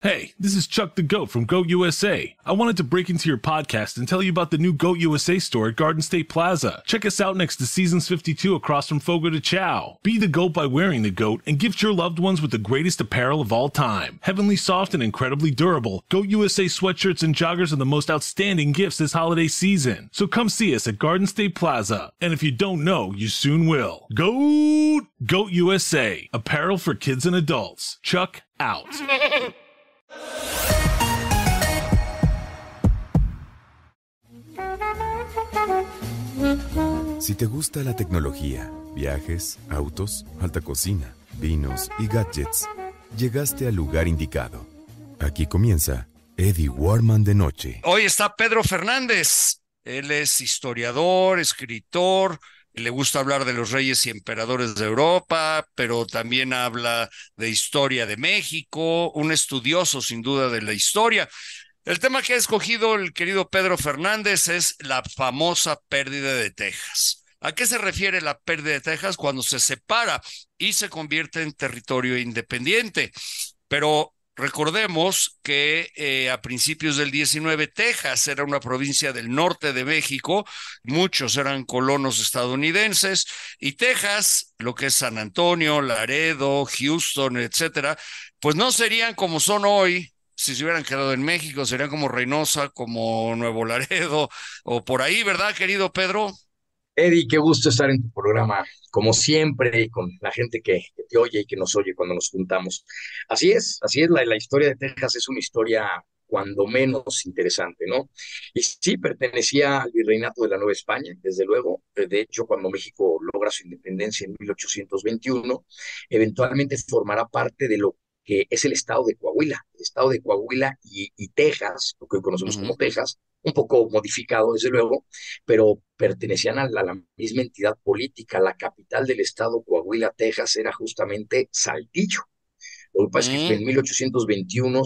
Hey, this is Chuck the Goat from Goat USA. I wanted to break into your podcast and tell you about the new Goat USA store at Garden State Plaza. Check us out next to Seasons 52 across from Fogo de Chao. Be the goat by wearing the goat and gift your loved ones with the greatest apparel of all time. Heavenly soft and incredibly durable, Goat USA sweatshirts and joggers are the most outstanding gifts this holiday season. So come see us at Garden State Plaza. And if you don't know, you soon will. Goat USA. Apparel for kids and adults. Chuck out. Si te gusta la tecnología, viajes, autos, alta cocina, vinos y gadgets, llegaste al lugar indicado. Aquí comienza Eddie Warman de Noche. Hoy está Pedro Fernández. Él es historiador, escritor, le gusta hablar de los reyes y emperadores de Europa, pero también habla de historia de México, un estudioso sin duda de la historia. El tema que ha escogido el querido Pedro Fernández es la famosa pérdida de Texas. ¿A qué se refiere la pérdida de Texas? Cuando se separa y se convierte en territorio independiente. Pero recordemos que a principios del 19, Texas era una provincia del norte de México, muchos eran colonos estadounidenses, y Texas, lo que es San Antonio, Laredo, Houston, etcétera, pues no serían como son hoy. Si se hubieran quedado en México, serían como Reynosa, como Nuevo Laredo, o por ahí, ¿verdad, querido Pedro? Eddie, qué gusto estar en tu programa, como siempre, y con la gente que te oye y que nos oye cuando nos juntamos. Así es, la historia de Texas es una historia cuando menos interesante, ¿no? Y sí, pertenecía al virreinato de la Nueva España, desde luego. De hecho, cuando México logra su independencia en 1821, eventualmente formará parte de lo que es el estado de Coahuila. El estado de Coahuila y Texas, lo que hoy conocemos como Texas, un poco modificado, desde luego, pero pertenecían a la misma entidad política. La capital del estado Coahuila, Texas, era justamente Saltillo. Lo que pasa es que en 1821,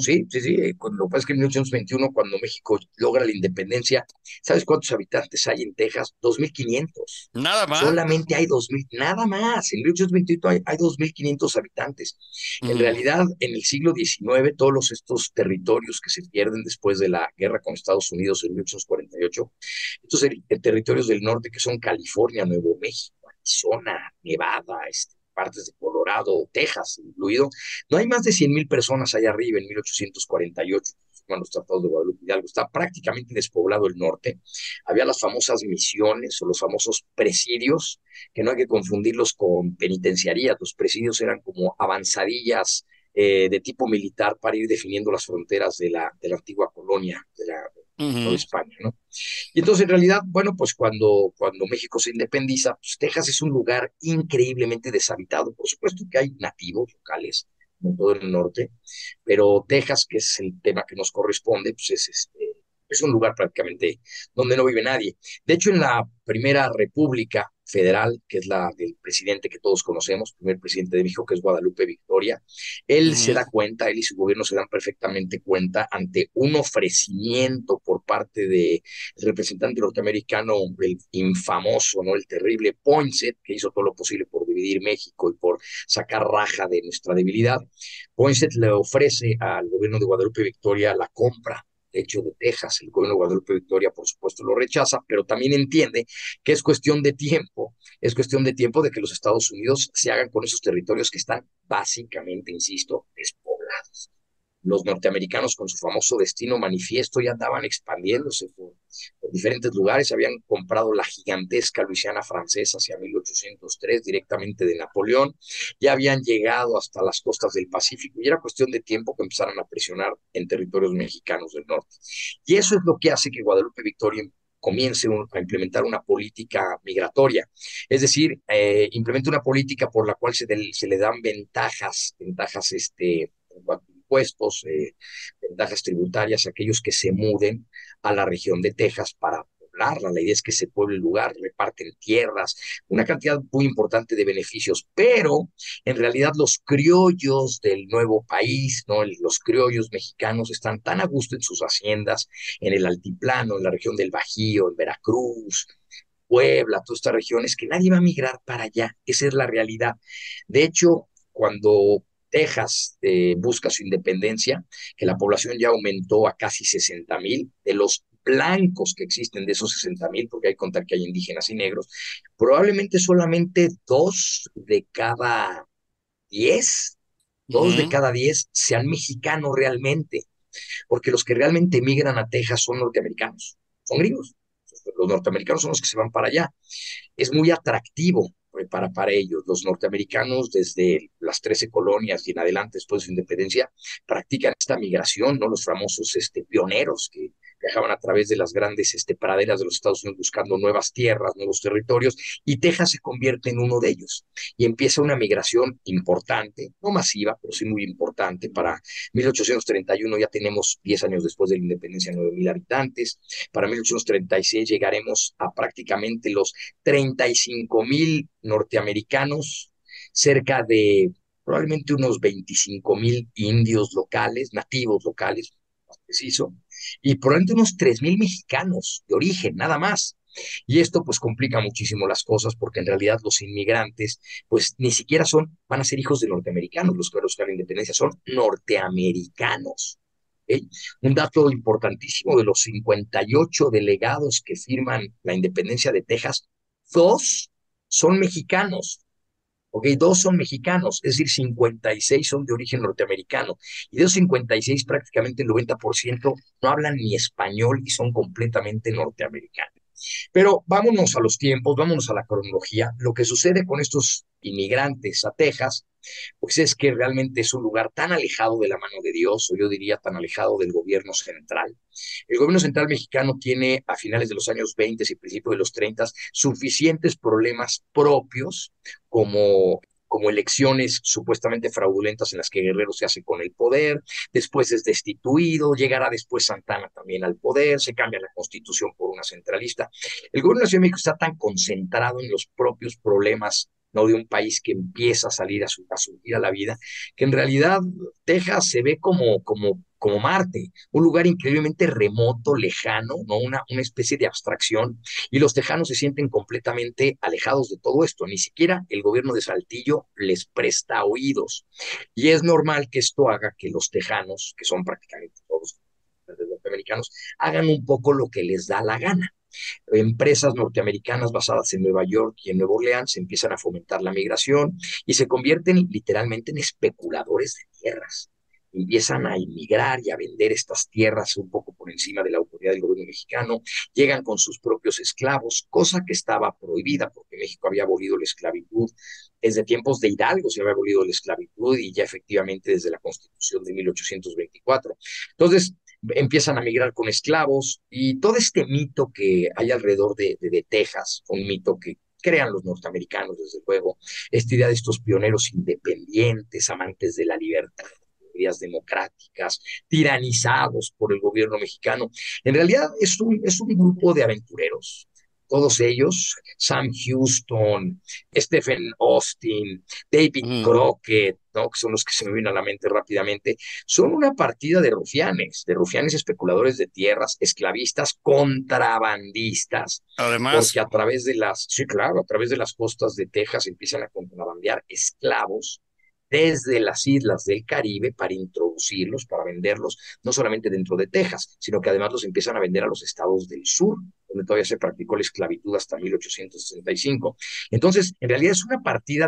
lo que pasa es que en 1821, cuando México logra la independencia, ¿sabes cuántos habitantes hay en Texas? 2.500. Nada más. Solamente hay 2.000, nada más. En 1821 hay 2.500 habitantes. En realidad, en el siglo XIX, todos estos territorios que se pierden después de la guerra con Estados Unidos en 1848, estos territorios del norte que son California, Nuevo México, Arizona, Nevada, partes de Colorado, Texas incluido, no hay más de 100,000 personas allá arriba en 1848, cuando los tratados de Guadalupe Hidalgo. Está prácticamente despoblado el norte. Había las famosas misiones o los famosos presidios, que no hay que confundirlos con penitenciarías. Los presidios eran como avanzadillas de tipo militar para ir definiendo las fronteras de la antigua colonia de la Nueva España, ¿no? Y entonces, en realidad, bueno, pues cuando México se independiza, pues Texas es un lugar increíblemente deshabitado. Por supuesto que hay nativos locales, como todo el norte, pero Texas, que es el tema que nos corresponde, pues es un lugar prácticamente donde no vive nadie. De hecho, en la primera república federal, que es la del presidente que todos conocemos, primer presidente de México, que es Guadalupe Victoria, él se da cuenta, él y su gobierno se dan perfectamente cuenta ante un ofrecimiento por parte del representante norteamericano, el infamoso, ¿no? El terrible Poinsett, que hizo todo lo posible por dividir México y por sacar raja de nuestra debilidad. Poinsett le ofrece al gobierno de Guadalupe Victoria la compra, de hecho, de Texas. El gobierno de Guadalupe Victoria, por supuesto, lo rechaza, pero también entiende que es cuestión de tiempo de que los Estados Unidos se hagan con esos territorios que están básicamente, insisto, despoblados. Los norteamericanos, con su famoso destino manifiesto, ya andaban expandiéndose por diferentes lugares. Habían comprado la gigantesca Luisiana francesa hacia 1803 directamente de Napoleón. Ya habían llegado hasta las costas del Pacífico y era cuestión de tiempo que empezaran a presionar en territorios mexicanos del norte. Y eso es lo que hace que Guadalupe Victoria comience a implementar una política migratoria. Es decir, implementa una política por la cual se le dan ventajas en cuanto a impuestos, ventajas tributarias a aquellos que se muden a la región de Texas para poblarla. La idea es que se pueble el lugar, reparten tierras, una cantidad muy importante de beneficios, pero en realidad los criollos del nuevo país, ¿no? Los criollos mexicanos están tan a gusto en sus haciendas, en el altiplano, en la región del Bajío, en Veracruz, Puebla, todas estas regiones, que nadie va a migrar para allá. Esa es la realidad. De hecho, cuando Texas busca su independencia, que la población ya aumentó a casi 60,000, de los blancos que existen de esos 60,000, porque hay que contar que hay indígenas y negros, probablemente solamente 2 de cada 10, dos de Ujú. cada 10 sean mexicanos realmente, porque los que realmente emigran a Texas son norteamericanos, son gringos. Los norteamericanos son los que se van para allá. Es muy atractivo para ellos. Los norteamericanos, desde las 13 colonias y en adelante, después de su independencia, practican esta migración, ¿no? Los famosos pioneros que viajaban a través de las grandes praderas de los Estados Unidos buscando nuevas tierras, nuevos territorios, y Texas se convierte en uno de ellos. Y empieza una migración importante, no masiva, pero sí muy importante. Para 1831 ya tenemos, 10 años después de la independencia, 9,000 habitantes. Para 1836 llegaremos a prácticamente los 35,000 norteamericanos, cerca de probablemente unos 25,000 indios locales, nativos locales, más preciso, y probablemente unos 3,000 mexicanos de origen, nada más. Y esto pues complica muchísimo las cosas porque en realidad los inmigrantes pues ni siquiera van a ser hijos de norteamericanos, los que buscan la independencia son norteamericanos. ¿Ok? Un dato importantísimo: de los 58 delegados que firman la independencia de Texas, dos son mexicanos. ¿Ok? Dos son mexicanos, es decir, 56 son de origen norteamericano. Y de esos 56, prácticamente el 90% no hablan ni español y son completamente norteamericanos. Pero vámonos a los tiempos, vámonos a la cronología. Lo que sucede con estos inmigrantes a Texas, pues es que realmente es un lugar tan alejado de la mano de Dios, o yo diría tan alejado del gobierno central. El gobierno central mexicano tiene a finales de los años 20 y principios de los 30 suficientes problemas propios como elecciones supuestamente fraudulentas en las que Guerrero se hace con el poder, después es destituido, llegará después Santana también al poder, se cambia la constitución por una centralista. El gobierno de la Ciudad de México está tan concentrado en los propios problemas, ¿no?, de un país que empieza a salir a surgir a la vida, que en realidad Texas se ve como Marte, un lugar increíblemente remoto, lejano, ¿no? Una especie de abstracción, y los tejanos se sienten completamente alejados de todo esto. Ni siquiera el gobierno de Saltillo les presta oídos. Y es normal que esto haga que los tejanos, que son prácticamente todos norteamericanos, hagan un poco lo que les da la gana. Empresas norteamericanas basadas en Nueva York y en Nueva Orleans empiezan a fomentar la migración y se convierten literalmente en especuladores de tierras. Empiezan a inmigrar y a vender estas tierras un poco por encima de la autoridad del gobierno mexicano, llegan con sus propios esclavos, cosa que estaba prohibida porque México había abolido la esclavitud. Desde tiempos de Hidalgo se había abolido la esclavitud y ya efectivamente desde la Constitución de 1824. Entonces, empiezan a migrar con esclavos y todo este mito que hay alrededor de Texas, un mito que crean los norteamericanos, desde luego, esta idea de estos pioneros independientes, amantes de la libertad, ideas democráticas, tiranizados por el gobierno mexicano. En realidad es un grupo de aventureros. Todos ellos, Sam Houston, Stephen Austin, David Ujú. Crockett, ¿no?, que son los que se me vienen a la mente rápidamente, son una partida de rufianes especuladores de tierras, esclavistas, contrabandistas, porque Además, sí, claro, a través de las costas de Texas empiezan a contrabandear esclavos desde las islas del Caribe para introducirlos, para venderlos, no solamente dentro de Texas, sino que además los empiezan a vender a los estados del sur, donde todavía se practicó la esclavitud hasta 1865. Entonces, en realidad es una partida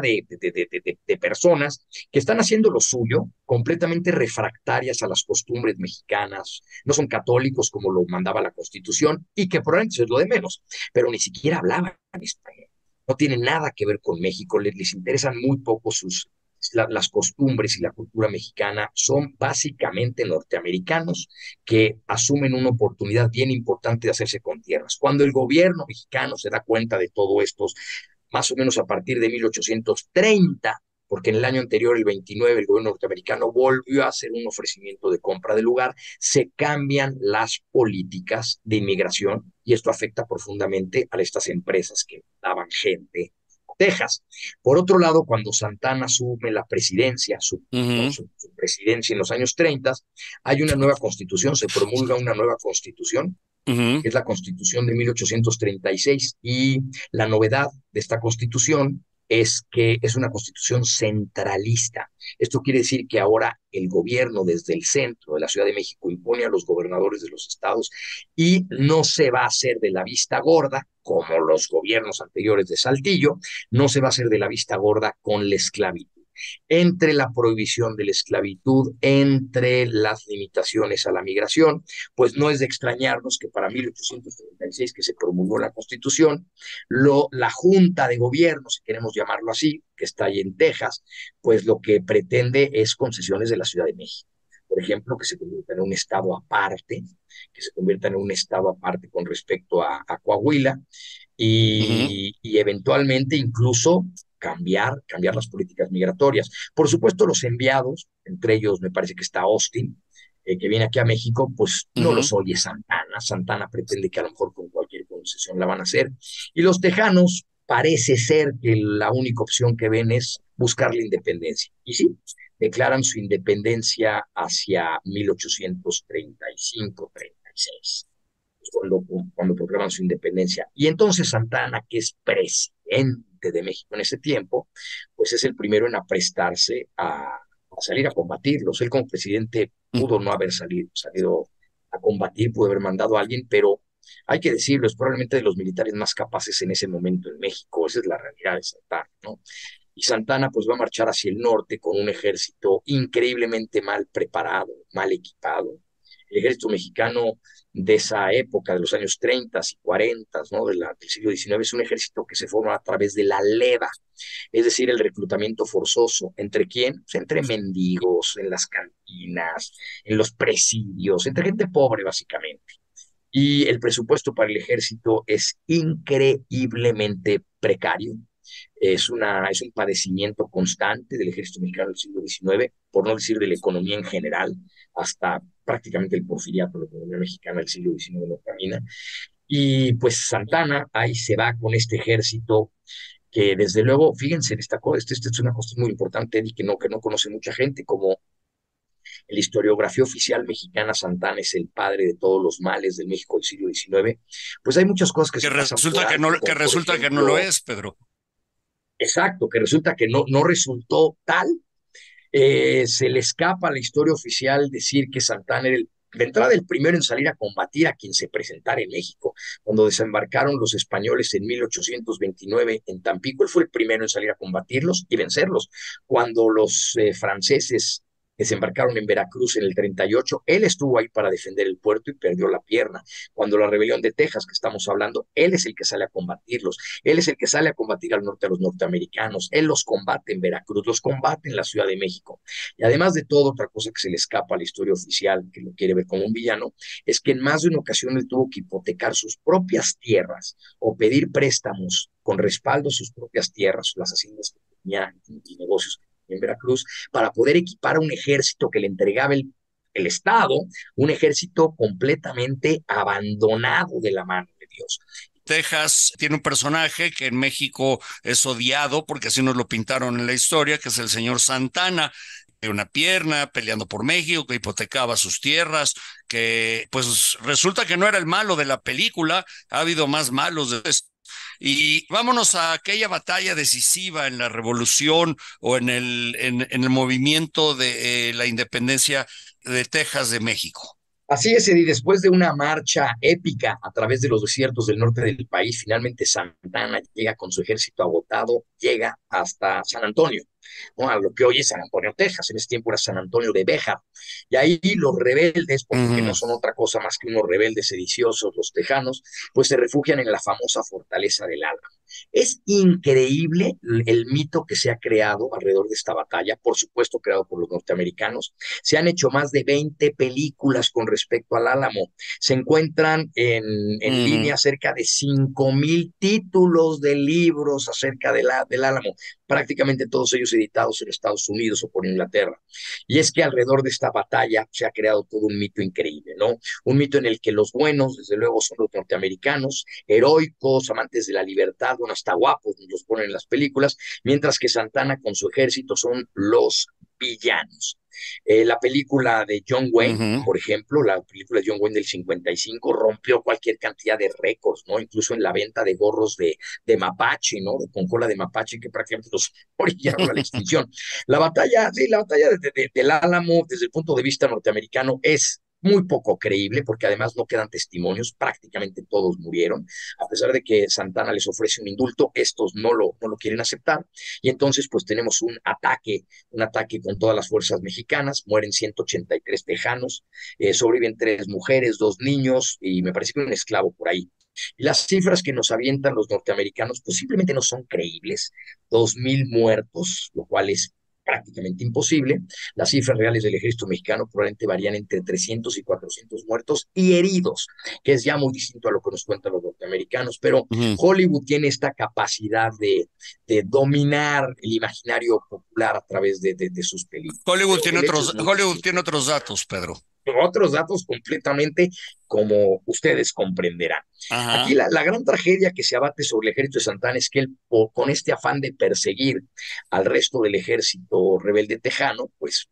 de personas que están haciendo lo suyo, completamente refractarias a las costumbres mexicanas, no son católicos como lo mandaba la Constitución, y que probablemente es lo de menos, pero ni siquiera hablaban español. No tienen nada que ver con México, les interesan muy poco las costumbres y la cultura mexicana. Son básicamente norteamericanos que asumen una oportunidad bien importante de hacerse con tierras. Cuando el gobierno mexicano se da cuenta de todo esto, más o menos a partir de 1830, porque en el año anterior, el 29, el gobierno norteamericano volvió a hacer un ofrecimiento de compra del lugar, se cambian las políticas de inmigración y esto afecta profundamente a estas empresas que daban gente a Texas. Por otro lado, cuando Santana asume la presidencia, ujú, su presidencia en los años 30, hay una nueva constitución, se promulga una nueva constitución, ujú. que es la Constitución de 1836, y la novedad de esta Constitución es que es una constitución centralista. Esto quiere decir que ahora el gobierno desde el centro de la Ciudad de México impone a los gobernadores de los estados y no se va a hacer de la vista gorda, como los gobiernos anteriores de Saltillo, no se va a hacer de la vista gorda con la esclavitud. Entre la prohibición de la esclavitud, entre las limitaciones a la migración, pues no es de extrañarnos que para 1836, que se promulgó la Constitución, la Junta de Gobierno, si queremos llamarlo así, que está ahí en Texas, pues lo que pretende es concesiones de la Ciudad de México. Por ejemplo, que se convierta en un estado aparte, con respecto a Coahuila, Ujú. y eventualmente incluso cambiar las políticas migratorias. Por supuesto, los enviados, entre ellos me parece que está Austin, que viene aquí a México, pues no Ujú. los oye Santana. Santana pretende que a lo mejor con cualquier concesión la van a hacer. Y los tejanos parece ser que la única opción que ven es buscar la independencia. Y sí, declaran su independencia hacia 1835-36 cuando proclaman su independencia. Y entonces Santana, que es presidente de México en ese tiempo, pues es el primero en aprestarse a salir a combatirlos. Él como presidente pudo no haber salido a combatir, pudo haber mandado a alguien, pero hay que decirlo, es probablemente de los militares más capaces en ese momento en México. Esa es la realidad de Santana, ¿no? Y Santana pues va a marchar hacia el norte con un ejército increíblemente mal preparado, mal equipado. El ejército mexicano de esa época, de los años 30 y 40, ¿no? Del siglo XIX, es un ejército que se forma a través de la leva, es decir, el reclutamiento forzoso. ¿Entre quién? Pues entre mendigos, en las cantinas, en los presidios, entre gente pobre, básicamente. Y el presupuesto para el ejército es increíblemente precario. Es un padecimiento constante del ejército mexicano del siglo XIX, por no decir de la economía en general, hasta prácticamente el porfiriato, la economía mexicana del siglo XIX no camina. Y pues Santana ahí se va con este ejército que desde luego, fíjense, destacó, este es una cuestión muy importante y que no conoce mucha gente, como en la historiografía oficial mexicana Santana es el padre de todos los males del México del siglo XIX, pues hay muchas cosas que Que se pasan por resulta que alto, no, que como por resulta que no lo ejemplo, es, Pedro. exacto, que resulta que no resultó tal. Se le escapa a la historia oficial decir que Santana era de entrada el primero en salir a combatir a quien se presentara en México. Cuando desembarcaron los españoles en 1829 en Tampico, él fue el primero en salir a combatirlos y vencerlos. Cuando los franceses desembarcaron en Veracruz en el 38, él estuvo ahí para defender el puerto y perdió la pierna. Cuando la rebelión de Texas, que estamos hablando, él es el que sale a combatirlos. Él es el que sale a combatir al norte a los norteamericanos. Él los combate en Veracruz, los combate en la Ciudad de México. Y además de todo, otra cosa que se le escapa a la historia oficial, que lo quiere ver como un villano, es que en más de una ocasión él tuvo que hipotecar sus propias tierras o pedir préstamos con respaldo a sus propias tierras, las haciendas que tenía y negocios en Veracruz, para poder equipar a un ejército que le entregaba el Estado, un ejército completamente abandonado de la mano de Dios. Texas tiene un personaje que en México es odiado, porque así nos lo pintaron en la historia, que es el señor Santana, de una pierna, peleando por México, que hipotecaba sus tierras, que pues resulta que no era el malo de la película, ha habido más malos de esto. Y vámonos a aquella batalla decisiva en la revolución o en el movimiento de la independencia de Texas de México. Así es, Eddie, después de una marcha épica a través de los desiertos del norte del país, finalmente Santana llega con su ejército agotado, llega hasta San Antonio, ¿no? A lo que hoy es San Antonio, Texas. En ese tiempo era San Antonio de Béjar. Y ahí los rebeldes, porque no Ujú. son otra cosa más que unos rebeldes sediciosos, los tejanos, pues se refugian en la famosa fortaleza del Álamo. Es increíble el mito que se ha creado alrededor de esta batalla, por supuesto creado por los norteamericanos. Se han hecho más de 20 películas con respecto al Álamo. Se encuentran en Ujú. línea cerca de 5,000 títulos de libros acerca del Álamo, prácticamente todos ellos editados en Estados Unidos o por Inglaterra. Y es que alrededor de esta batalla se ha creado todo un mito increíble, ¿no? Un mito en el que los buenos, desde luego, son los norteamericanos, heroicos, amantes de la libertad, bueno, hasta guapos, nos los ponen en las películas, mientras que Santana con su ejército son los villanos. La película de John Wayne, por ejemplo, la película de John Wayne del 55 rompió cualquier cantidad de récords, ¿no? Incluso en la venta de gorros de mapache, ¿no? Con cola de mapache que prácticamente los orillaron a la extinción. La batalla, sí, la batalla del Álamo, desde el punto de vista norteamericano, es muy poco creíble, porque además no quedan testimonios, prácticamente todos murieron, a pesar de que Santana les ofrece un indulto, estos no lo quieren aceptar, y entonces pues tenemos un ataque con todas las fuerzas mexicanas, mueren 183 tejanos, sobreviven 3 mujeres, 2 niños, y me parece que un esclavo por ahí. Y las cifras que nos avientan los norteamericanos, pues simplemente no son creíbles. 2,000 muertos, lo cual es prácticamente imposible. Las cifras reales del ejército mexicano probablemente varían entre 300 y 400 muertos y heridos, que es ya muy distinto a lo que nos cuentan los norteamericanos, pero Hollywood tiene esta capacidad de dominar el imaginario popular a través de sus películas. Hollywood tiene otros datos, Pedro. Otros datos completamente, como ustedes comprenderán. Ajá. Aquí la gran tragedia que se abate sobre el ejército de Santana es que él, con este afán de perseguir al resto del ejército rebelde tejano, pues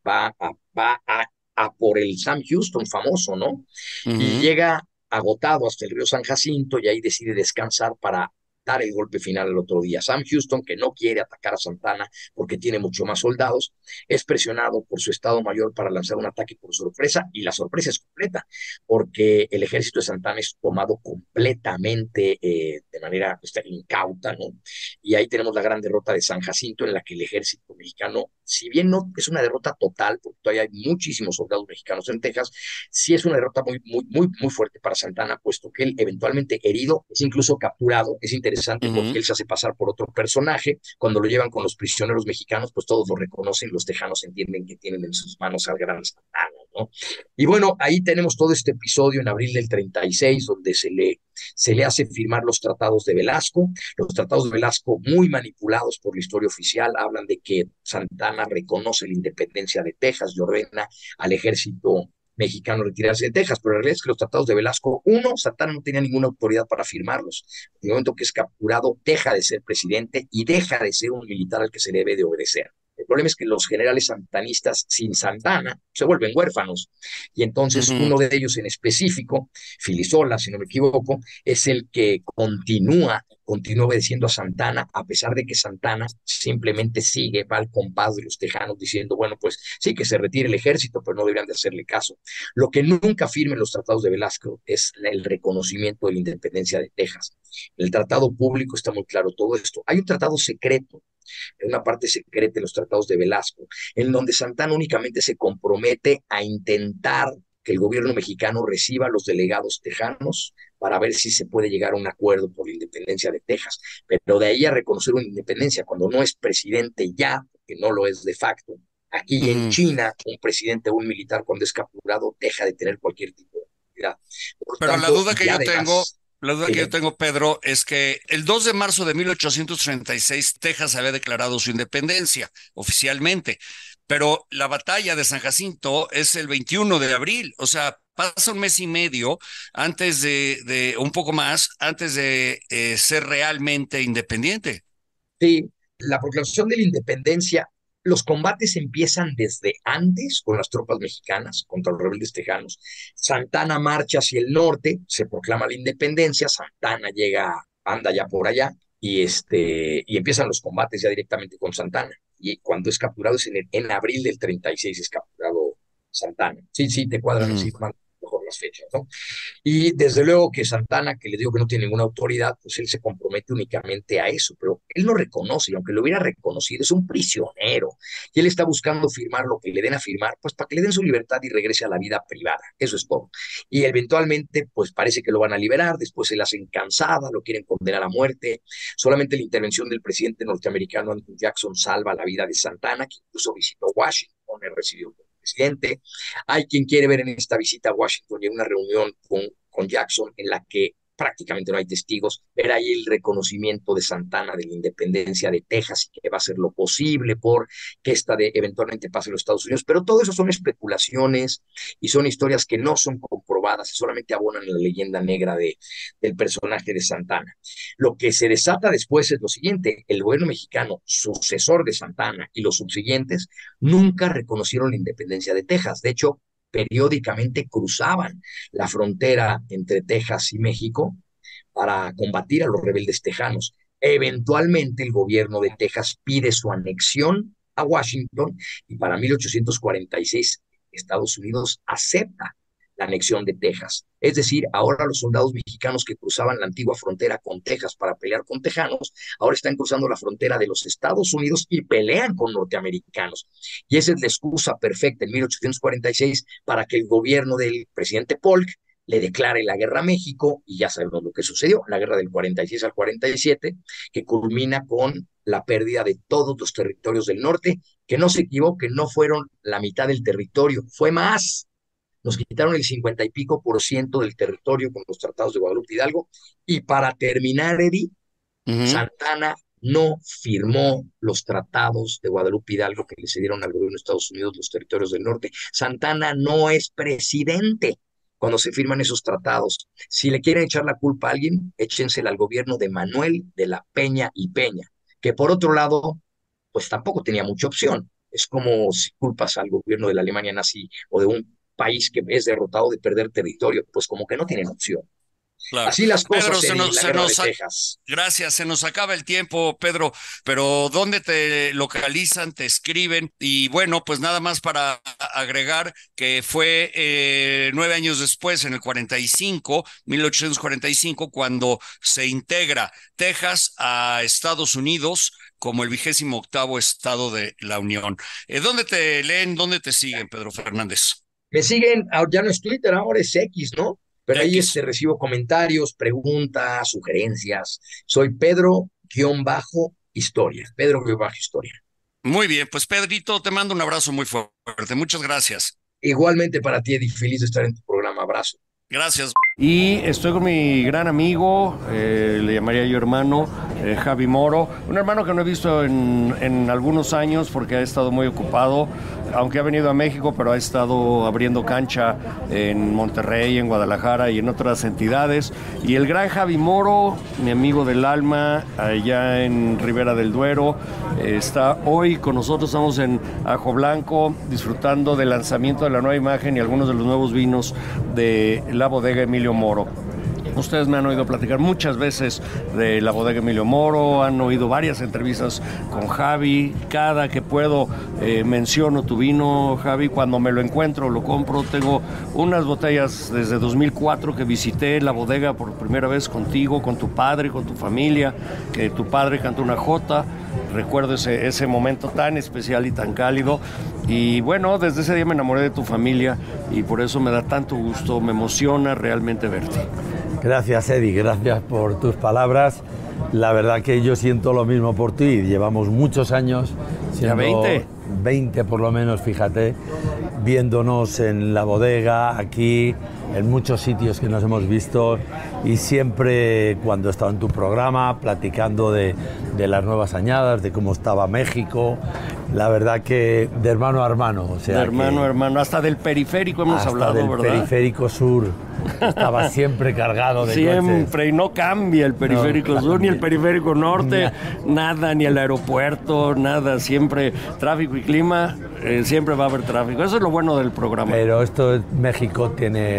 va a por el Sam Houston famoso, ¿no? Y llega agotado hasta el río San Jacinto y ahí decide descansar para dar el golpe final al otro día. Sam Houston, que no quiere atacar a Santana porque tiene mucho más soldados, es presionado por su estado mayor para lanzar un ataque por sorpresa, y la sorpresa es completa, porque el ejército de Santana es tomado completamente de manera incauta, ¿no? Y ahí tenemos la gran derrota de San Jacinto, en la que el ejército mexicano, si bien no es una derrota total, porque todavía hay muchísimos soldados mexicanos en Texas, sí es una derrota muy, muy, muy, muy fuerte para Santana, puesto que él, eventualmente herido, es incluso capturado. Es interesante porque él se hace pasar por otro personaje. Cuando lo llevan con los prisioneros mexicanos, pues todos lo reconocen, los tejanos entienden que tienen en sus manos al gran Santana, ¿no? Y bueno, ahí tenemos todo este episodio en abril del 36, donde se le hace firmar los tratados de Velasco. Los tratados de Velasco, muy manipulados por la historia oficial, hablan de que Santana reconoce la independencia de Texas y ordena al ejército mexicano retirarse de Texas, pero la realidad es que los tratados de Velasco, Santana no tenía ninguna autoridad para firmarlos. En el momento que es capturado, deja de ser presidente y deja de ser un militar al que se debe de obedecer. El problema es que los generales santanistas sin Santana se vuelven huérfanos, y entonces uno de ellos en específico, Filisola, si no me equivoco, es el que continúa obedeciendo a Santana, a pesar de que Santana simplemente va al compás de los tejanos diciendo, bueno, pues sí, que se retire el ejército, pero no deberían de hacerle caso. Lo que nunca firmen los tratados de Velasco es el reconocimiento de la independencia de Texas. En el tratado público está muy claro todo esto. Hay un tratado secreto, en una parte secreta de los tratados de Velasco, en donde Santana únicamente se compromete a intentar que el gobierno mexicano reciba a los delegados tejanos para ver si se puede llegar a un acuerdo por la independencia de Texas. Pero de ahí a reconocer una independencia cuando no es presidente ya, que no lo es de facto. Aquí en China, un presidente o un militar, cuando es capturado, deja de tener cualquier tipo de autoridad. Pero la duda que yo tengo, Pedro, es que el 2 de marzo de 1836 Texas había declarado su independencia oficialmente, pero la batalla de San Jacinto es el 21 de abril, o sea, pasa un mes y medio antes un poco más, antes de ser realmente independiente. Sí, la proclamación de la independencia, los combates empiezan desde antes con las tropas mexicanas contra los rebeldes tejanos. Santana marcha hacia el norte, se proclama la independencia, Santana anda ya por allá, y empiezan los combates ya directamente con Santana. Y cuando es capturado es en abril del 36 es capturado Santana. Sí, sí, te cuadran así mejor las fechas, ¿no? Y desde luego que Santana, que le digo que no tiene ninguna autoridad, pues él se compromete únicamente a eso, pero él no reconoce, y aunque lo hubiera reconocido, es un prisionero, y él está buscando firmar lo que le den a firmar, pues para que le den su libertad y regrese a la vida privada, eso es todo. Y eventualmente, pues parece que lo van a liberar, después se le hacen cansada, lo quieren condenar a muerte. Solamente la intervención del presidente norteamericano Andrew Jackson salva la vida de Santana, que incluso visitó Washington, y recibió presidente. Hay quien quiere ver en esta visita a Washington y en una reunión con Jackson en la que prácticamente no hay testigos, ver ahí el reconocimiento de Santana de la independencia de Texas y que va a hacer lo posible por que eventualmente pase en los Estados Unidos, pero todo eso son especulaciones y son historias que no son comprobadas y solamente abonan en la leyenda negra del personaje de Santana. Lo que se desata después es lo siguiente: el gobierno mexicano, sucesor de Santana y los subsiguientes, nunca reconocieron la independencia de Texas. De hecho, periódicamente cruzaban la frontera entre Texas y México para combatir a los rebeldes tejanos. Eventualmente el gobierno de Texas pide su anexión a Washington y para 1846 Estados Unidos acepta la anexión de Texas. Es decir, ahora los soldados mexicanos que cruzaban la antigua frontera con Texas para pelear con tejanos, ahora están cruzando la frontera de los Estados Unidos y pelean con norteamericanos. Y esa es la excusa perfecta en 1846 para que el gobierno del presidente Polk le declare la guerra a México, y ya sabemos lo que sucedió, la guerra del 46 al 47, que culmina con la pérdida de todos los territorios del norte, que no se equivoquen, no fueron la mitad del territorio, fue más. Nos quitaron el 50 y pico % del territorio con los tratados de Guadalupe Hidalgo. Y para terminar, Eddie, Santana no firmó los tratados de Guadalupe Hidalgo que le cedieron al gobierno de Estados Unidos los territorios del norte. Santana no es presidente cuando se firman esos tratados. Si le quieren echar la culpa a alguien, échensela al gobierno de Manuel de la Peña y Peña, que por otro lado, pues tampoco tenía mucha opción. Es como si culpas al gobierno de la Alemania nazi o de un país que es derrotado de perder territorio, pues como que no tienen opción. Claro. Así las cosas Pedro, en la guerra de Texas. Gracias, se nos acaba el tiempo, Pedro, pero ¿dónde te localizan, te escriben? Y bueno, pues nada más para agregar que fue 9 años después, en el 1845, cuando se integra Texas a Estados Unidos como el 28º estado de la Unión. ¿Dónde te leen, dónde te siguen, Pedro Fernández? Me siguen, ya no es Twitter, ahora es X, ¿no? Pero ahí recibo comentarios, preguntas, sugerencias. Soy Pedro-Historia. Pedro-Historia. Muy bien, pues Pedrito, te mando un abrazo muy fuerte. Muchas gracias. Igualmente para ti, Eddie, feliz de estar en tu programa. Abrazo. Gracias. Y estoy con mi gran amigo, le llamaría yo hermano, Javi Moro, un hermano que no he visto en algunos años porque ha estado muy ocupado, aunque ha venido a México, pero ha estado abriendo cancha en Monterrey, en Guadalajara y en otras entidades. Y el gran Javi Moro, mi amigo del alma, allá en Ribera del Duero, está hoy con nosotros. Estamos en Ajo Blanco disfrutando del lanzamiento de la nueva imagen y algunos de los nuevos vinos de la bodega Emilio Moro. Ustedes me han oído platicar muchas veces de la bodega Emilio Moro, han oído varias entrevistas con Javi. Cada que puedo menciono tu vino, Javi. Cuando me lo encuentro, lo compro. Tengo unas botellas desde 2004 que visité la bodega por primera vez contigo, con tu padre, con tu familia, que tu padre cantó una jota. Recuerdo ese momento tan especial y tan cálido. Y bueno, desde ese día me enamoré de tu familia y por eso me da tanto gusto, me emociona realmente verte. Gracias, Eddie, gracias por tus palabras. La verdad que yo siento lo mismo por ti. Llevamos muchos años, ¿Ya 20 por lo menos, fíjate, viéndonos en la bodega, aquí, en muchos sitios que nos hemos visto, y siempre cuando he estado en tu programa platicando de las nuevas añadas, de cómo estaba México. La verdad que de hermano a hermano. O sea, de hermano a hermano, hasta del periférico hemos hablado, del ¿verdad? Periférico Sur. Estaba siempre cargado de siempre, coches. Y no cambia el periférico sur, ni el periférico norte, nada, ni el aeropuerto, nada. Siempre tráfico y clima, siempre va a haber tráfico. Eso es lo bueno del programa. Pero esto, México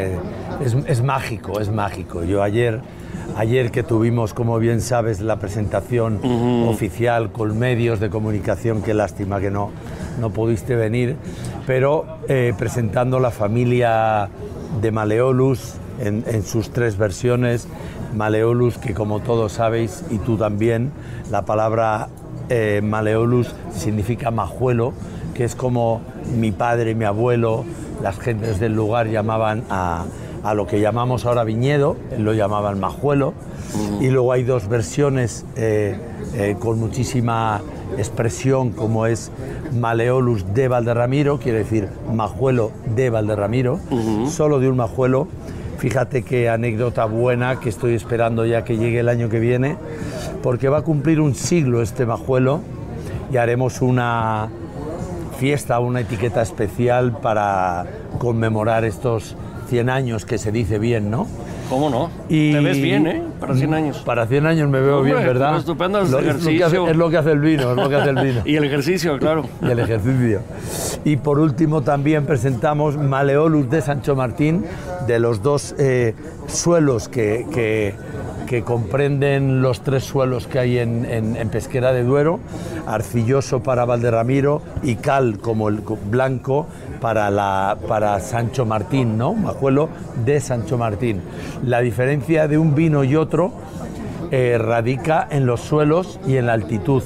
es mágico, es mágico. Yo ayer que tuvimos, como bien sabes, la presentación oficial con medios de comunicación, qué lástima que no pudiste venir, pero presentando la familia de Malleolus en sus 3 versiones. Malleolus, que como todos sabéis, y tú también, la palabra Malleolus significa majuelo, que es como mi padre, mi abuelo, las gentes del lugar llamaban a lo que llamamos ahora viñedo, lo llamaban majuelo. Y luego hay 2 versiones con muchísima expresión, como es Malleolus de Valderramiro, quiere decir majuelo de Valderramiro, solo de un majuelo. Fíjate qué anécdota buena, que estoy esperando ya que llegue el año que viene, porque va a cumplir un siglo este majuelo y haremos una fiesta, una etiqueta especial para conmemorar estos 100 años, que se dice bien, ¿no? ¿Cómo no? Y te ves bien, ¿eh? Para 100 años. Para 100 años me veo bien, ¿verdad? Estupendo el ejercicio. Es lo que hace el vino, es lo que hace el vino. Y el ejercicio, claro. Y el ejercicio. Y por último también presentamos Maleolus de Sancho Martín, de los dos suelos que comprenden los 3 suelos que hay en Pesquera de Duero, arcilloso para Valderramiro y cal como el blanco para Sancho Martín, ¿no? Majuelo de Sancho Martín. La diferencia de un vino y otro radica en los suelos y en la altitud.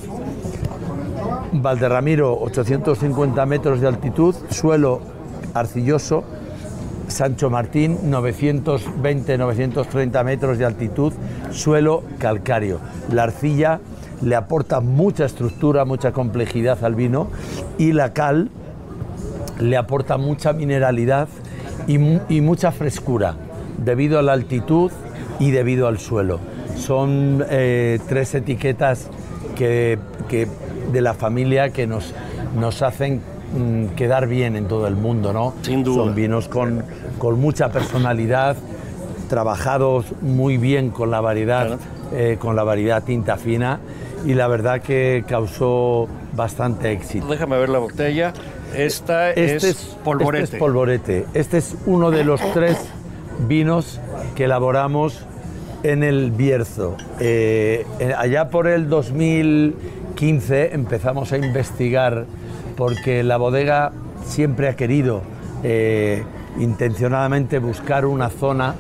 Valderramiro, 850 metros de altitud, suelo arcilloso. Sancho Martín, 920-930 metros de altitud, suelo calcáreo. La arcilla le aporta mucha estructura, mucha complejidad al vino, y la cal le aporta mucha mineralidad y mucha frescura, debido a la altitud y debido al suelo. Son 3 etiquetas que de la familia que nos hacen quedar bien en todo el mundo, ¿no? Sin duda. Son vinos con mucha personalidad, trabajados muy bien con la variedad tinta fina, y la verdad que causó bastante éxito. Déjame ver la botella. Este es polvorete. Este es polvorete. Este es uno de los 3 vinos que elaboramos en el Bierzo. Allá por el 2015 empezamos a investigar, porque la bodega siempre ha querido intencionadamente buscar una zona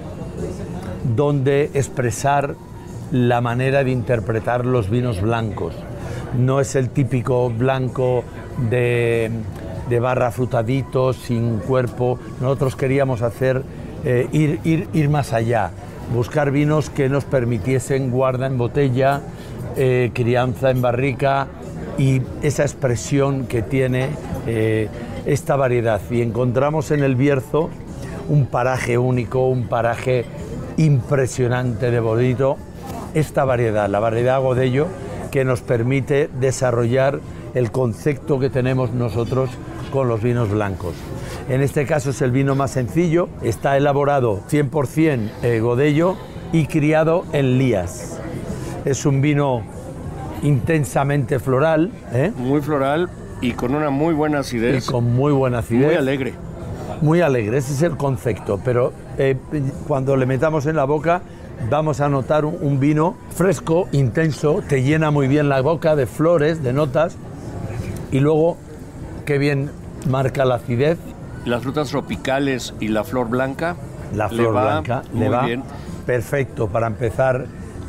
donde expresar la manera de interpretar los vinos blancos. No es el típico blanco de barra frutadito, sin cuerpo. Nosotros queríamos hacer ir más allá, buscar vinos que nos permitiesen guarda en botella, crianza en barrica y esa expresión que tiene esta variedad. Y encontramos en el Bierzo un paraje único, un paraje impresionante de bonito, esta variedad, la variedad Godello, que nos permite desarrollar el concepto que tenemos nosotros con los vinos blancos. En este caso es el vino más sencillo, está elaborado 100% Godello y criado en lías. Es un vino intensamente floral, muy floral y con una muy buena acidez. Y con muy buena acidez. Muy alegre. Muy alegre, ese es el concepto, pero cuando le metamos en la boca vamos a notar un vino fresco, intenso, te llena muy bien la boca de flores, de notas, y luego qué bien marca la acidez. Las frutas tropicales y la flor blanca. La flor blanca le va bien. Perfecto para empezar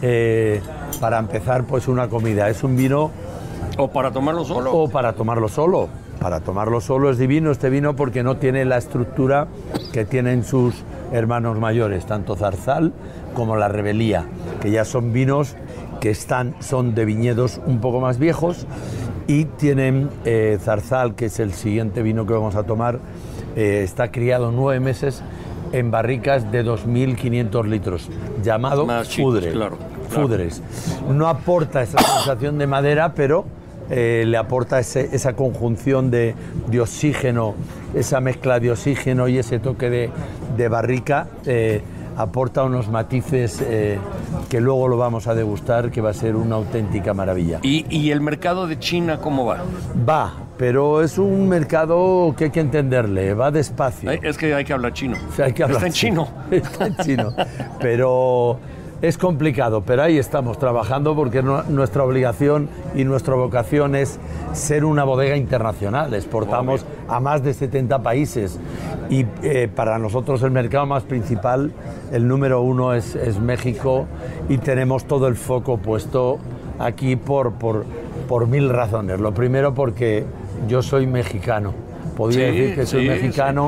pues una comida. Es un vino... O para tomarlo solo. O para tomarlo solo. Para tomarlo solo es divino este vino, porque no tiene la estructura que tienen sus hermanos mayores, tanto Zarzal como la Rebelía, que ya son vinos que son de viñedos un poco más viejos, y tienen Zarzal, que es el siguiente vino que vamos a tomar, está criado 9 meses en barricas de 2.500 litros, llamado Fudre. Claro. Fudres. No aporta esa sensación de madera, pero le aporta esa conjunción de oxígeno, esa mezcla de oxígeno y ese toque de barrica, aporta unos matices que luego lo vamos a degustar, que va a ser una auténtica maravilla. ¿Y el mercado de China cómo va? Va, pero es un mercado que hay que entenderle, va despacio. Es que hay que hablar chino. O sea, hay que hablar Está en chino. Está en chino, pero... Es complicado, pero ahí estamos trabajando, porque nuestra obligación y nuestra vocación es ser una bodega internacional. Exportamos a más de 70 países y para nosotros el mercado más principal, el número 1 es México, y tenemos todo el foco puesto aquí por 1000 razones. Lo primero, porque yo soy mexicano. Podría decir que soy mexicano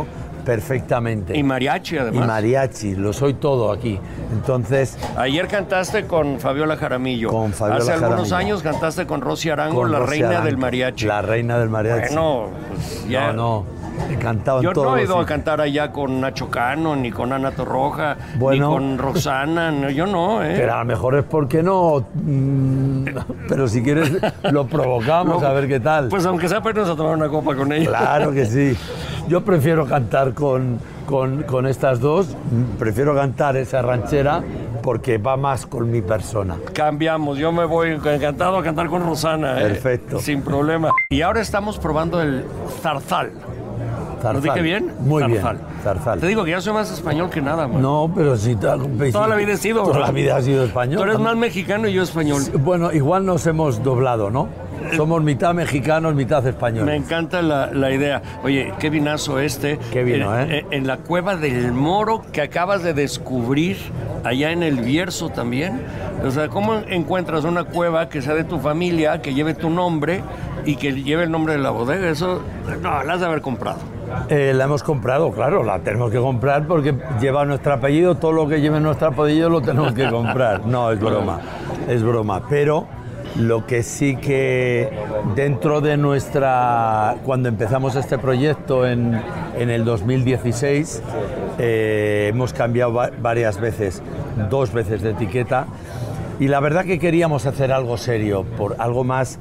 perfectamente. Y mariachi, además. Y mariachi, lo soy todo aquí. Entonces... Ayer cantaste con Fabiola Jaramillo. Con Fabiola Hace algunos Jaramillo. años cantaste con Rosy Arango, con la Rosy reina Arango, del mariachi. La reina del mariachi. Bueno, pues ya... No, he cantado Yo en todos no he los ido a sitios. cantar allá con Nacho Cano, ni con Ana Torroja, Bueno. ni con Roxana, no, yo no, ¿eh? Pero a lo mejor es porque no... pero si quieres lo provocamos a ver qué tal. Pues aunque sea para irnos a tomar una copa con ella. Claro que sí. Yo prefiero cantar con estas dos, prefiero cantar esa ranchera porque va más con mi persona. Cambiamos, yo me voy encantado a cantar con Rosana. Perfecto. Sin problema. Y ahora estamos probando el zarzal. ¿Lo dije bien? Muy Zarzal. bien, zarzal. Te digo que ya soy más español que nada, man. No, pero si... Toda la vida he sido. Toda la vida has sido español. Tú eres más mexicano y yo español. Bueno, igual nos hemos doblado, ¿no? Somos mitad mexicanos, mitad españoles. Me encanta la idea. Oye, qué vinazo este. Qué vino, En la Cueva del Moro que acabas de descubrir allá en el Bierzo también. O sea, ¿cómo encuentras una cueva que sea de tu familia, que lleve tu nombre y que lleve el nombre de la bodega? Eso, no, la has de haber comprado. La hemos comprado, claro, la tenemos que comprar porque lleva nuestro apellido, todo lo que lleve nuestro apellido lo tenemos que comprar. No, es broma, pero lo que sí que dentro de cuando empezamos este proyecto en el 2016, hemos cambiado varias veces, 2 veces de etiqueta, y la verdad que queríamos hacer algo serio, por algo más...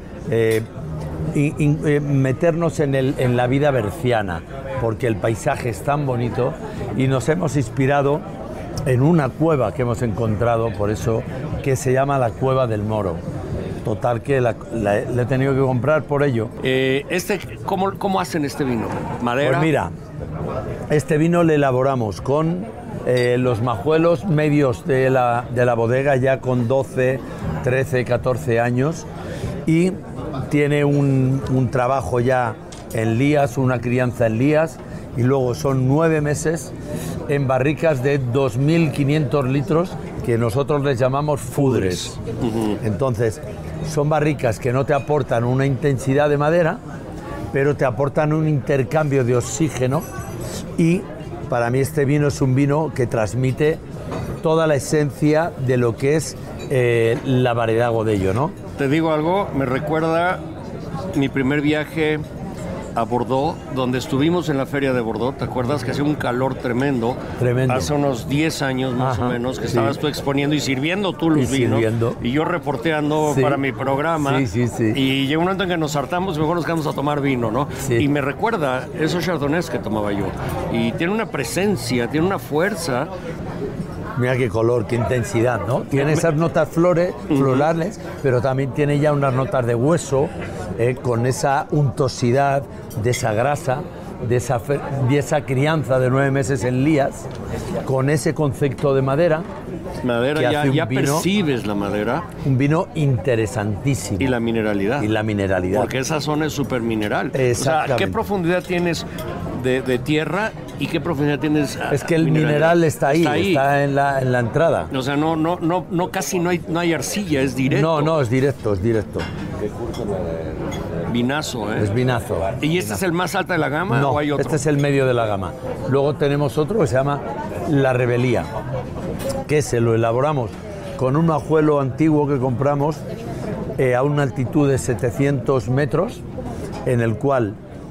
meternos en la vida berciana, porque el paisaje es tan bonito y nos hemos inspirado en una cueva que hemos encontrado, por eso, que se llama la Cueva del Moro. Total que la he tenido que comprar por ello. ¿Cómo hacen este vino? ¿Madera? Pues mira, este vino le elaboramos con los majuelos medios de la bodega, ya con 12, 13, 14 años, y tiene un trabajo ya en lías, una crianza en lías, y luego son 9 meses en barricas de 2.500 litros que nosotros les llamamos fudres. Entonces, son barricas que no te aportan una intensidad de madera, pero te aportan un intercambio de oxígeno, y para mí este vino es un vino que transmite toda la esencia de lo que es la variedad Godello, ¿no? Te digo algo, me recuerda mi primer viaje a Bordeaux, donde estuvimos en la feria de Bordeaux. ¿Te acuerdas que hacía un calor tremendo? Tremendo. Hace unos 10 años más o menos, que sí. estabas tú exponiendo y sirviendo tú los vinos. Y yo reporteando para mi programa. Sí. Y llegó un momento en que nos hartamos y mejor nos quedamos a tomar vino, ¿no? Sí. Y me recuerda esos chardonnays que tomaba yo. Y tiene una presencia, tiene una fuerza. Mira qué color, qué intensidad, ¿no? Tiene esas notas florales, pero también tiene ya unas notas de hueso, con esa untuosidad de esa grasa, de esa crianza de 9 meses en lías, con ese concepto de madera. Madera, ya percibes la madera. Un vino interesantísimo. Y la mineralidad. Porque esa zona es súper mineral. Exactamente. O sea, ¿qué profundidad tienes de tierra y qué profundidad tienes? Es que el mineral está en la entrada. O sea, casi no hay arcilla, es directo. No, es directo. Vinazo, ¿eh? Es vinazo. ¿Y este es el más alto de la gama no, o hay otro? Este es el medio de la gama. Luego tenemos otro que se llama La Rebelía, que se lo elaboramos con un majuelo antiguo que compramos a una altitud de 700 metros, en el cual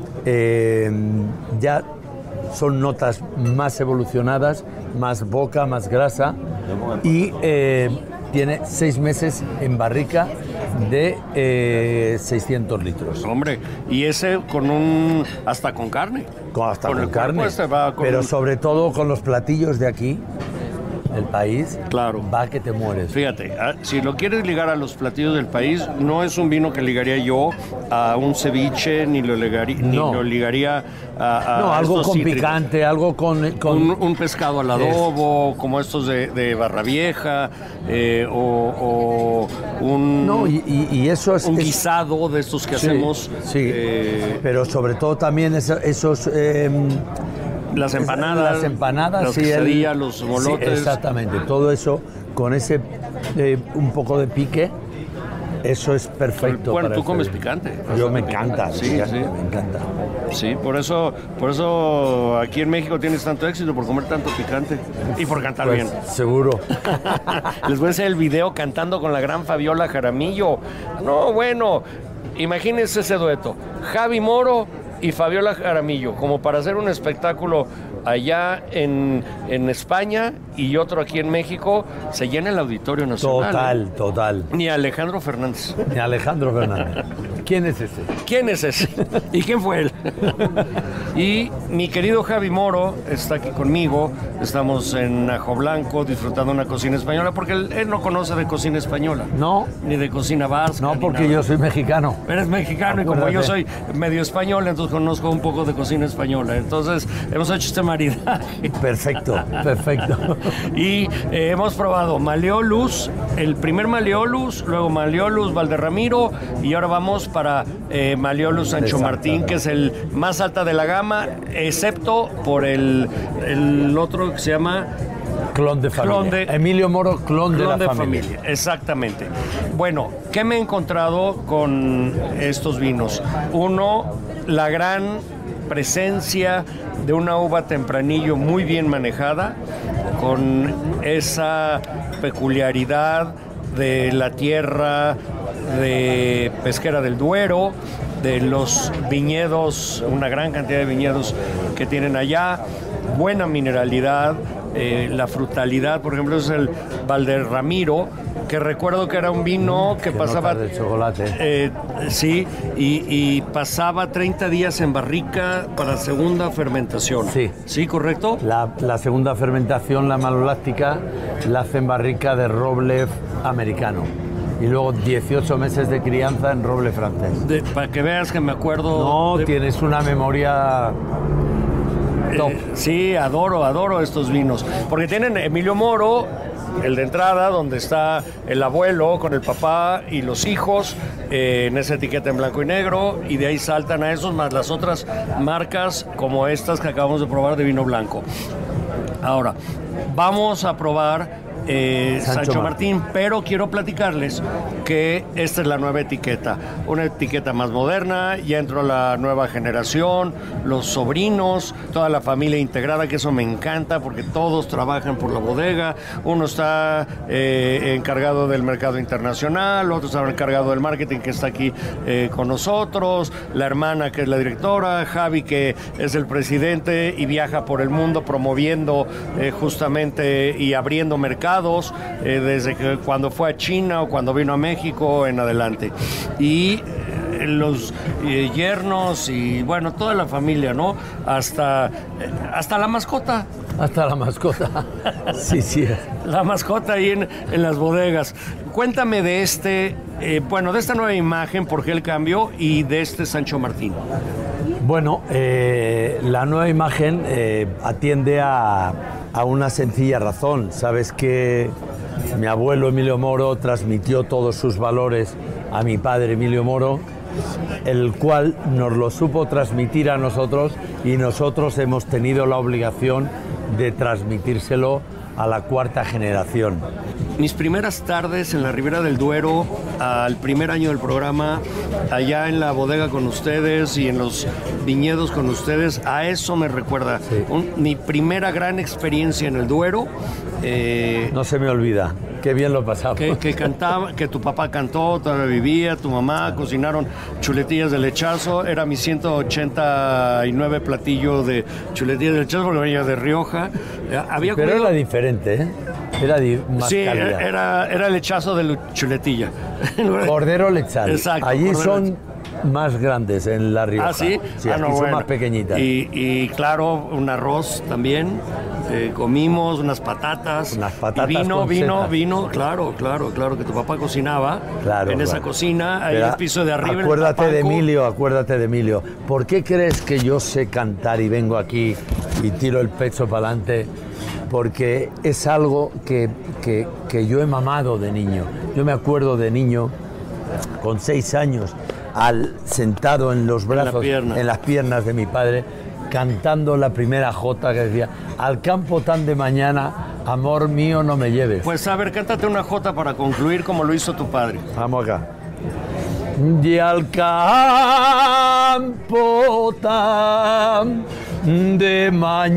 ya son notas más evolucionadas, más boca, más grasa, y tiene 6 meses en barrica de 600 litros. Hombre, y ese hasta con carne. Hasta con carne, pero sobre todo con los platillos de aquí, el país, claro, va que te mueres. Fíjate, si lo quieres ligar a los platillos del país, no es un vino que ligaría yo a un ceviche, ni lo ligaría a algo con cítricos. Picante, algo con un pescado al adobo, como estos de Barra Vieja, o un, y eso es un guisado de estos que hacemos. Sí, pero sobre todo también esos... las empanadas, las quesadillas, los molotes. Sí, exactamente, todo eso con ese un poco de pique Eso es perfecto. Bueno, para tú comes este picante. Yo me encanta. Sí, fíjate, sí. Me encanta. Sí, por eso aquí en México tienes tanto éxito, por comer tanto picante y por cantar Pues, bien. seguro. Les voy a hacer el video cantando con la gran Fabiola Jaramillo. No, bueno, imagínense ese dueto. Javi Moro y Fabiola Jaramillo, como para hacer un espectáculo allá en España y otro aquí en México, se llena el Auditorio Nacional. Total. Ni Alejandro Fernández. Ni Alejandro Fernández. ¿Quién es ese? ¿Quién es ese? ¿Y quién fue él? Y mi querido Javi Moro está aquí conmigo. Estamos en Ajo Blanco disfrutando una cocina española, porque él no conoce de cocina española. No. Ni de cocina vasca. No, ni porque nada. yo soy mexicano. Eres mexicano y como yo soy medio español, entonces conozco un poco de cocina española. Entonces hemos hecho este maridaje. Perfecto. Y hemos probado Malleolus, el primer Malleolus, luego Malleolus Valderramiro y ahora vamos para Malleolus Sancho Martín, que es el más alta de la gama, excepto por el otro que se llama... Clon de familia. Emilio Moro, clon de la familia. Exactamente. Bueno, ¿qué me he encontrado con estos vinos? Uno, la gran presencia de una uva tempranillo muy bien manejada, con esa peculiaridad de la tierra de Pesquera del Duero, de los viñedos, una gran cantidad de viñedos que tienen allá, buena mineralidad, la frutalidad, por ejemplo, es el Valderramiro, que recuerdo que era un vino que pasaba... de chocolate. Sí, y pasaba 30 días en barrica para segunda fermentación. Sí. ¿Sí, correcto? La segunda fermentación, la maloláctica, la hace en barrica de roble americano. Y luego 18 meses de crianza en roble francés. Para que veas que me acuerdo... No, tienes una memoria... top. Sí, adoro estos vinos. Porque tienen Emilio Moro, el de entrada, donde está el abuelo con el papá y los hijos, en esa etiqueta en blanco y negro, y de ahí saltan a esos, más las otras marcas como estas que acabamos de probar de vino blanco. Ahora, vamos a probar Sancho Martín, pero quiero platicarles que esta es la nueva etiqueta, una etiqueta más moderna, ya entró la nueva generación, los sobrinos, toda la familia integrada, que eso me encanta porque todos trabajan por la bodega, uno está encargado del mercado internacional, otro está encargado del marketing que está aquí con nosotros, la hermana que es la directora, Javi que es el presidente y viaja por el mundo promoviendo justamente y abriendo mercados, desde que cuando fue a China o cuando vino a México en adelante. Y los yernos y bueno, toda la familia, ¿no? Hasta la mascota. Hasta la mascota. Sí. La mascota ahí en las bodegas. Cuéntame de de esta nueva imagen, por qué el cambio, y de este Sancho Martín. Bueno, la nueva imagen atiende a una sencilla razón. Sabes que mi abuelo Emilio Moro transmitió todos sus valores a mi padre Emilio Moro, el cual nos lo supo transmitir a nosotros y nosotros hemos tenido la obligación de transmitírselo a la cuarta generación. Mis primeras tardes en la Ribera del Duero, al primer año del programa, allá en la bodega con ustedes y en los viñedos con ustedes, a eso me recuerda. Sí. Mi primera gran experiencia en el Duero. No se me olvida, qué bien lo pasamos. Que cantaba, que tu papá cantó, todavía vivía, tu mamá, cocinaron chuletillas de lechazo, era mi 189 platillo de chuletillas de lechazo, porque venía de Rioja. Había Pero comido... era diferente, ¿eh? Era más sí, calidad. era lechazo de chuletilla. Cordero lechal. Exacto. Allí cordero son más grandes en La Rioja. ¿Ah, sí? Sí, no, aquí son bueno. más pequeñitas. Y claro, un arroz también. Comimos unas patatas. Unas patatas y con vino, claro, que tu papá cocinaba. Claro, en esa cocina, ahí en el piso de arriba. Acuérdate de Emilio. ¿Por qué crees que yo sé cantar y vengo aquí y tiro el pecho para adelante? Porque es algo que yo he mamado de niño. Yo me acuerdo de niño, con 6 años, sentado en los brazos, en las piernas de mi padre, cantando la primera jota que decía: al campo tan de mañana, amor mío, no me lleves. Pues a ver, cántate una jota para concluir como lo hizo tu padre. Vamos acá. y al campo tan de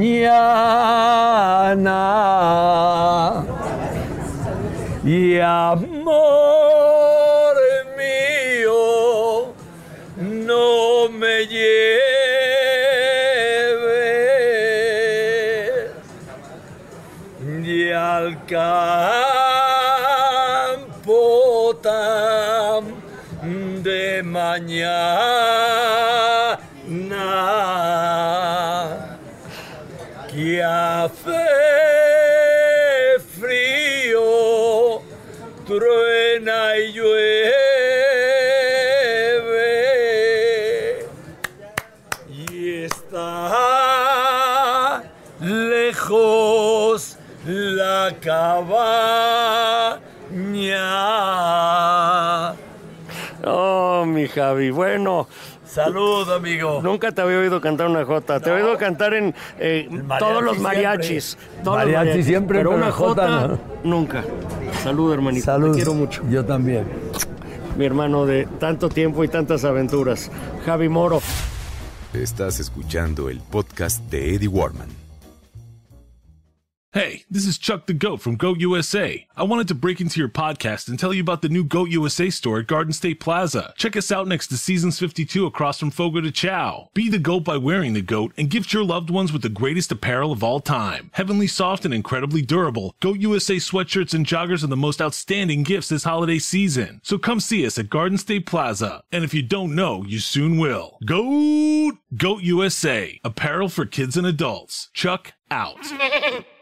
mañana. Y amor mío, no me lleves y al campo tan de mañana, que hace frío, truena y llueve y está lejos la cabaña. Oh, mi Javi, bueno. Salud, amigo. Nunca te había oído cantar una jota. Te he oído cantar en todos los mariachis. Todos los mariachis siempre, pero una jota no. Nunca. Salud, hermanito. Salud. Te quiero mucho. Yo también. Mi hermano de tanto tiempo y tantas aventuras. Javi Moro. Estás escuchando el podcast de Eddie Warman. Hey, this is Chuck the Goat from Goat USA. I wanted to break into your podcast and tell you about the new Goat USA store at Garden State Plaza. Check us out next to Seasons 52 across from Fogo de Chao. Be the goat by wearing the goat and gift your loved ones with the greatest apparel of all time. Heavenly soft and incredibly durable, Goat USA sweatshirts and joggers are the most outstanding gifts this holiday season. So come see us at Garden State Plaza. And if you don't know, you soon will. Goat USA. Apparel for kids and adults. Chuck out.